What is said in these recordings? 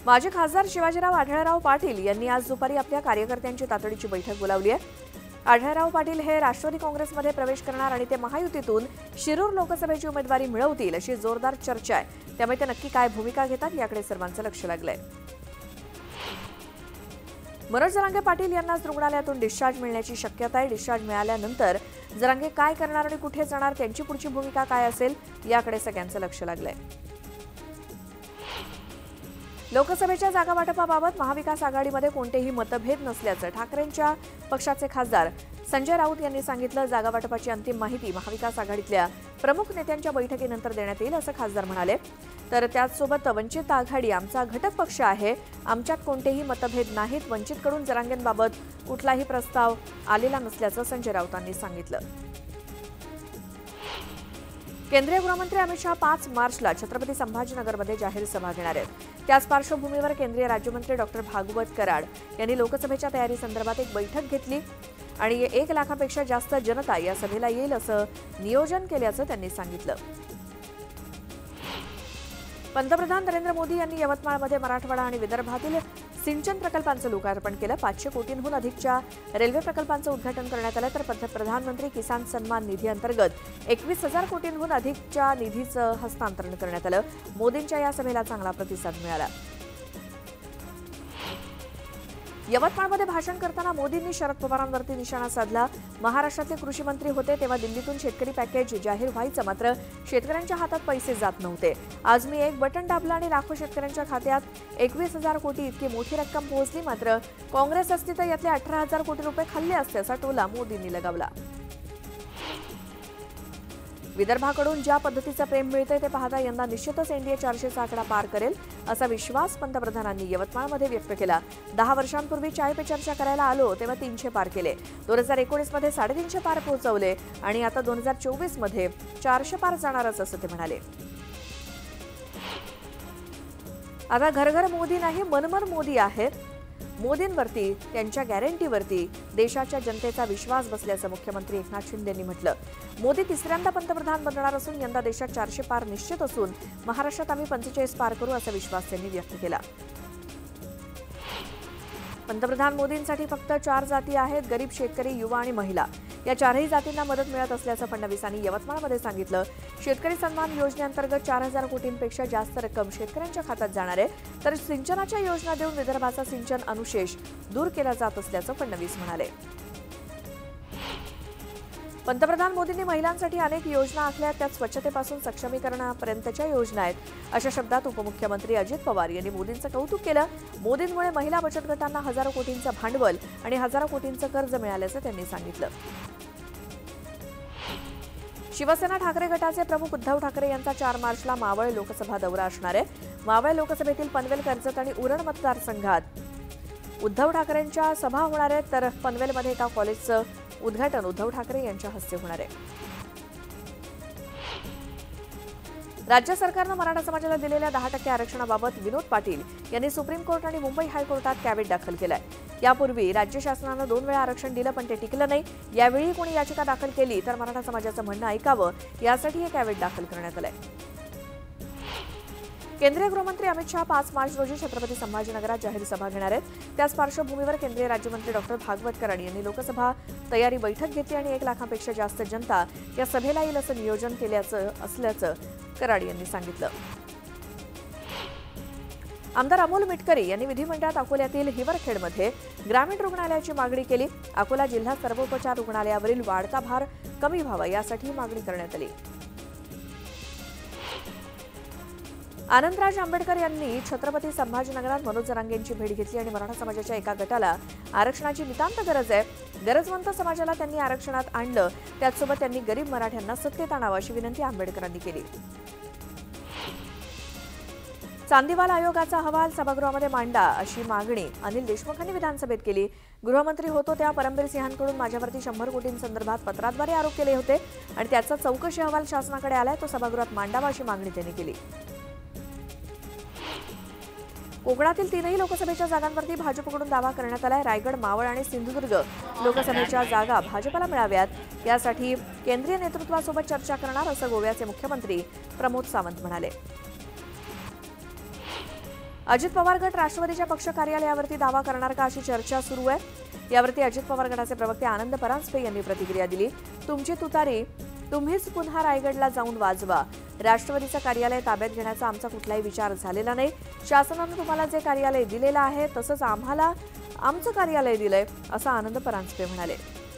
माजी खासदार शिवाजीराव आढळराव पाटील यांनी आज दुपारी आपल्या कार्यकर्त्यांची तातडीची बैठक बोलावली आहे। आढळराव पाटील हे राष्ट्रवादी काँग्रेसमध्ये प्रवेश करणार आणि ते महायुतीतून शिरूर लोकसभेची उमेदवारी मिळवतील अशी जोरदार चर्चा आहे। त्यामुळे ते नक्की काय भूमिका घेतात याकडे सर्वांचं लक्ष लागलंय। मनोज जरांगे पाटील यांना रुग्णालयातून डिस्चार्ज मिळण्याची शक्यता आहे। डिस्चार्ज मिळाल्यानंतर जरांगे काय करणार आणि कुठे जाणार, त्यांची पुढची भूमिका काय असेल याकडे सगळ्यांचं लक्ष लागलंय। लोकसभेच्या जागा वाटपाबाबत महाविकास आघाडीमध्ये कोणतेही मतभेद नसल्याचं ठाकरेंच्या पक्षाचे खासदार संजय राऊत यांनी सांगितलं। जागा वाटपाची अंतिम माहिती महाविकास आघाडीतल्या प्रमुख नेत्यांच्या बैठकीनंतर देण्यात येईल असं खासदार म्हणाले। तर त्याचसोबत वंचित आघाडी आमचा घटक पक्ष आहे, आमच्यात कोणतेही मतभेद नाहीत। वंचितकडून जरांगेंबाबत कुठलाही प्रस्ताव आलेला नसल्याचं संजय राऊतांनी सांगितलं। केंद्रीय गृहमंत्री अमित शहा 5 मार्चला छत्रपती संभाजीनगरमध्ये जाहीर सभा घेणार आहेत। त्याच पार्श्वभूमीवर केंद्रीय राज्यमंत्री डॉक्टर भागवत कराड यांनी लोकसभेच्या तयारीसंदर्भात एक बैठक घेतली आणि 1 लाखापेक्षा जास्त जनता या सभेला येईल असं नियोजन केल्याचं त्यांनी सांगितलं। पंतप्रधान नरेंद्र मोदी यांनी यवतमाळमध्ये मराठवाडा आणि विदर्भातील सिंचन प्रकल्पांचं लोकार्पण केलं। 500 कोटींहून अधिकच्या रेल्वे प्रकल्पांचं उद्घाटन करण्यात आलं। तर प्रधानमंत्री किसान सन्मान निधी अंतर्गत 21,000 कोटींहून अधिकच्या निधीचं हस्तांतरण करण्यात आलं। मोदींच्या या सभेला चांगला प्रतिसाद मिळाला। यवतमाळमध्ये भाषण करताना मोदींनी शरद पवारांवरती निशाणा साधला। महाराष्ट्रातले कृषी मंत्री होते तेव्हा दिल्लीतून शेतकरी पॅकेज जाहीर व्हायचं, मात्र शेतकऱ्यांच्या हातात पैसे जात नव्हते। आज मी एक बटन दाबलं आणि लाखो शेतकऱ्यांच्या खात्यात 21,000 कोटी इतकी मोठी रक्कम पोहोचली, मात्र काँग्रेस असती तर यातले 18,000 कोटी रुपये खाल्ले असते असा टोला मोदींनी लगावला। विदर्भाकडून ज्या पद्धतीचं प्रेम मिळते ते पाहता यंदा निश्चितच एनडीए 400चा आकडा पार करेल असा विश्वास पंतप्रधानांनी यवतमाळमध्ये व्यक्त केला। 10 वर्षांपूर्वी चाय पे चर्चा करायला आलो तेव्हा 300 पार केले, 2019 मध्ये 350 पार पोहोचवले आणि आता 2024 मध्ये 400 पार जाणारच असं ते म्हणाले। आता घर घर मोदी नाही, मनमन मोदी आहेत। मोदींवरती त्यांच्या गॅरंटीवरती देशाच्या जनतेचा विश्वास बसल्याचं मुख्यमंत्री एकनाथ शिंदे यांनी म्हटलं। मोदी तिसऱ्यांदा पंतप्रधान बनणार असून यंदा देशात 400 पार निश्चित असून महाराष्ट्रात आम्ही 45 पार करू असा विश्वास त्यांनी व्यक्त केला। पंतप्रधान मोदींसाठी फक्त 4 जाती आहेत, गरीब, शेतकरी, युवा आणि महिला या 4ही जातींना मदत मिळत असल्याचं फडणवीसांनी यवतमाळमध्ये सांगितलं। शेतकरी सन्मान योजनेअंतर्गत 4,000 कोटींपेक्षा जास्त रक्कम शेतकऱ्यांच्या खात्यात जाणार आहे, तर सिंचनाच्या योजना देऊन विदर्भाचा सिंचन अनुशेष दूर केला जात असल्याचं फडणवीस म्हणाले। पंतप्रधान मोदींनी महिलांसाठी अनेक योजना आखल्या, त्यात स्वच्छतेपासून सक्षमीकरणापर्यंतच्या योजना आहेत अशा शब्दात उपमुख्यमंत्री अजित पवार यांनी मोदींचं कौतुक केलं। मोदींमुळे महिला बचत गटांना हजारो कोटींचं भांडवल आणि हजारो कोटींचं कर्ज मिळाल्याचं त्यांनी सांगितलं। शिवसेना ठाकरे गटाचे प्रमुख उद्धव ठाकरे यांचा 4 मार्चला मावळ लोकसभा दौरा असणार आहे। मावळ लोकसभेतील पनवेल, कर्जत आणि उरण मतदारसंघात उद्धव ठाकरेंच्या सभा होणार आहेत, तर पनवेलमध्ये एका कॉलेजचं उद्घाटन उद्धव ठाकरे यांच्या हस्ते होणार आहे। राज्य सरकारनं मराठा समाजाला दिलेल्या 10% आरक्षणाबाबत विनोद पाटील यांनी सुप्रीम कोर्ट आणि मुंबई हायकोर्टात कॅव्हेट दाखल केलाय। यापूर्वी राज्य शासनानं 2 वेळा आरक्षण दिलं पण ते टिकलं नाही। यावेळी कोणी याचिका दाखल केली तर मराठा समाजाचं म्हणणं ऐकावं यासाठी हे कॅव्हेट दाखल करण्यात आलंय। केंद्रीय गृहमंत्री अमित शहा 5 मार्च रोजी छत्रपती संभाजीनगरात जाहीर सभा घेणार आहेत। त्याच पार्श्वभूमीवर केंद्रीय राज्यमंत्री डॉक्टर भागवत कराड यांनी लोकसभा तयारी बैठक घेतली आणि 1 लाखापेक्षा जास्त जनता या सभेला येईल असं नियोजन केल्याचं असल्याचं कराड यांनी सांगितलं। आमदार अमोल मिटकरी यांनी विधिमंडळात अकोल्यातील हिवरखेडमध्ये ग्रामीण रुग्णालयाची मागणी केली। अकोला जिल्हा सर्वोपचार रुग्णालयावरील वाढता भार कमी व्हावा यासाठी मागणी करण्यात आली। आनंदराज आंबेडकर यांनी छत्रपती संभाजीनगरात मनोज जरांगेंची भेट घेतली आणि मराठा समाजाच्या एका गटाला आरक्षणाची नितांत गरज आहे, गरजवंत समाजाला त्यांनी आरक्षणात आणलं, त्याचसोबत त्यांनी गरीब मराठ्यांना सत्तेत आणावं अशी विनंती आंबेडकरांनी केली। चांदीवाल आयोगाचा अहवाल सभागृहामध्ये मांडा अशी मागणी अनिल देशमुखांनी विधानसभेत केली। गृहमंत्री होतो त्या परमबीर सिंहांकडून माझ्यावरती 100 कोटींसंदर्भात पत्राद्वारे आरोप केले होते आणि त्याचा चौकशी अहवाल शासनाकडे आलाय, तो सभागृहात मांडावा अशी मागणी त्यांनी केली। कोकणातील 3ही लोकसभेच्या जागांवरती भाजपकडून दावा करण्यात आलाय। रायगड, मावळ आणि सिंधुदुर्ग लोकसभेच्या जागा भाजपला मिळाव्यात यासाठी केंद्रीय नेतृत्वासोबत चर्चा करणार असं गोव्याचे मुख्यमंत्री प्रमोद सावंत म्हणाले। अजित पवार गट राष्ट्रवादीच्या पक्ष कार्यालयावरती दावा करणार का अशी चर्चा सुरू आहे। यावरती अजित पवार गटाचे प्रवक्ते आनंद परांजपे यांनी प्रतिक्रिया दिली। तुमची तुतारी तुम्हीच पुन्हा रायगडला जाऊन वाजवा। राष्ट्रवादीचं कार्यालय ताब्यात घेण्याचा आमचा कुठलाही विचार झालेला नाही। शासनाने तुम्हाला जे कार्यालय दिलेलं आहे तसंच आम्हाला आमचं कार्यालय दिलंय, असं आनंद परांजपे म्हणाले।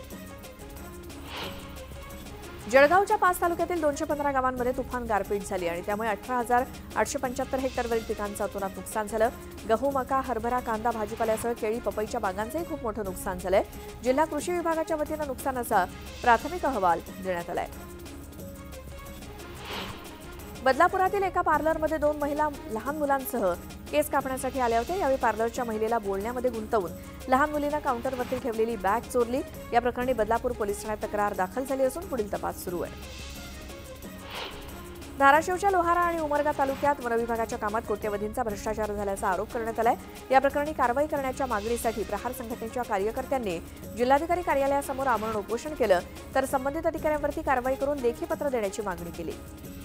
जळगावच्या 5 तालुक्यातील 215 गावांमध्ये तुफान गारपीट झाली आणि त्यामुळे 18,875 हेक्टरवरील पिकांचं अतोनात नुकसान झालं। गहू, मका, हरभरा, कांदा, भाजीपाल्यासह केळी, पपईच्या बागांचंही खूप मोठं नुकसान झालंय। जिल्हा कृषी विभागाच्या वतीनं नुकसानाचा प्राथमिक अहवाल देण्यात आलाय। बदलापुरातील एका पार्लरमध्ये 2 महिला लहान मुलांसह केस कापण्यासाठी आल्या होत्या। यावेळी पार्लरच्या महिलेला बोलण्यामध्ये गुंतवून लहान मुलीनं काउंटरवरती ठेवलेली बॅग चोरली। या प्रकरणी बदलापूर पोलीस ठाण्यात तक्रार दाखल झाली असून पुढील तपास सुरू आहे। धाराशिवच्या लोहारा आणि उमरगा तालुक्यात वनविभागाच्या कामात कोट्यवधींचा भ्रष्टाचार झाल्याचा आरोप करण्यात आलाय। या प्रकरणी कारवाई करण्याच्या मागणीसाठी प्रहार संघटनेच्या कार्यकर्त्यांनी जिल्हाधिकारी कार्यालयासमोर आमरण उपोषण केलं, तर संबंधित अधिकाऱ्यांवरती कारवाई करून लेखी पत्र देण्याची मागणी केली।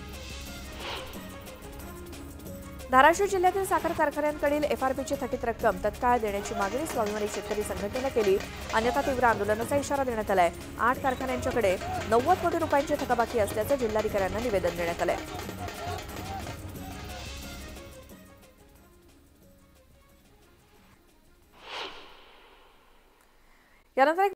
धाराशिव जिल्ह्यातील साखर कारखान्यांकडील एफआरपीची थकीत रक्कम तत्काळ देण्याची मागणी स्वाभिमानी शेतकरी संघटनेनं केली। अन्यथा तीव्र आंदोलनाचा इशारा देण्यात आलाय। 8 कारखान्यांच्याकडे 90 कोटी रुपयांची थकबाकी असल्याचं जिल्हाधिकाऱ्यांना निवेदन देण्यात आलंय। यानंतर